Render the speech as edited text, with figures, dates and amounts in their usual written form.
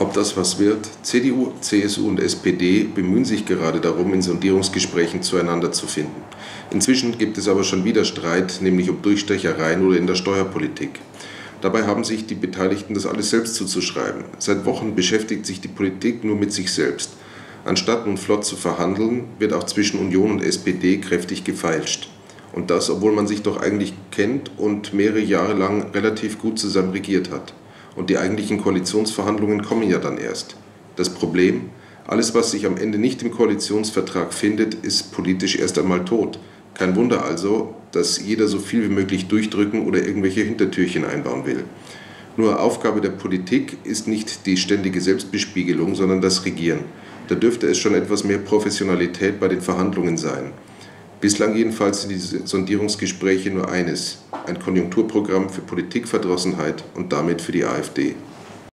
Ob das was wird? CDU, CSU und SPD bemühen sich gerade darum, in Sondierungsgesprächen zueinander zu finden. Inzwischen gibt es aber schon wieder Streit, nämlich um Durchstechereien oder in der Steuerpolitik. Dabei haben sich die Beteiligten das alles selbst zuzuschreiben. Seit Wochen beschäftigt sich die Politik nur mit sich selbst. Anstatt nun flott zu verhandeln, wird auch zwischen Union und SPD kräftig gefeilscht. Und das, obwohl man sich doch eigentlich kennt und mehrere Jahre lang relativ gut zusammen regiert hat. Und die eigentlichen Koalitionsverhandlungen kommen ja dann erst. Das Problem: Alles, was sich am Ende nicht im Koalitionsvertrag findet, ist politisch erst einmal tot. Kein Wunder also, dass jeder so viel wie möglich durchdrücken oder irgendwelche Hintertürchen einbauen will. Nur Aufgabe der Politik ist nicht die ständige Selbstbespiegelung, sondern das Regieren. Da dürfte es schon etwas mehr Professionalität bei den Verhandlungen sein. Bislang jedenfalls sind die Sondierungsgespräche nur eines: ein Konjunkturprogramm für Politikverdrossenheit und damit für die AfD.